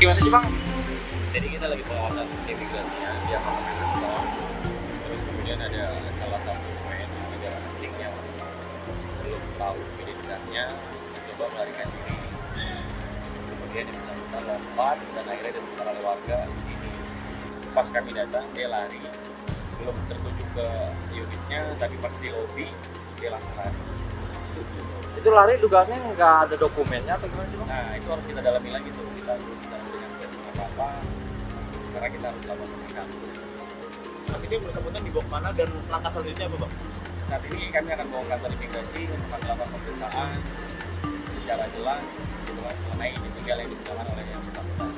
gimana sih bang? Jadi kita lagi pengawasan imigrasinya di apartemen Ancol. Terus kemudian ada salah satu pemain negara asing yang belum tahu identitasnya mencoba melarikan diri. Kemudian yang bersangkutan lompat dan akhirnya ditemukan oleh warga di sini. Pas kami datang dia lari, belum tertuju ke unitnya, tapi pas di lobi dia langsung lari. Itu lari dugaannya nggak ada dokumennya atau gimana sih bang? Nah itu harus kita dalami lagi tuh, kita belum bisa memberikan statement apa-apa karena kita harus lakukan pemeriksaan. Saat ini bersangkutan dibawa kemana dan langkah selanjutnya apa bang? Saat ini kami akan bawa ke kantor imigrasi untuk melakukan pemeriksaan secara jelas mengenai identitas yang digunakan oleh yang bersangkutan.